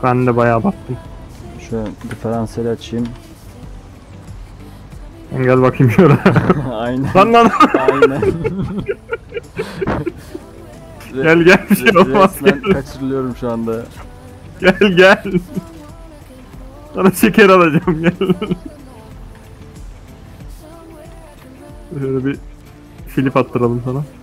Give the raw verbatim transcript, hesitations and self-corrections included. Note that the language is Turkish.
Ben de bayağı battım. Şu diferansiyeli açayım. Gel bakayım şöyle. Aynen. Lan lan. Aynen. Gel gel, bir şey olmaz. Resmen Gel. kaçırılıyorum şu anda. Gel gel. Sana şeker alacağım, gel. Şöyle bir flip attıralım sana.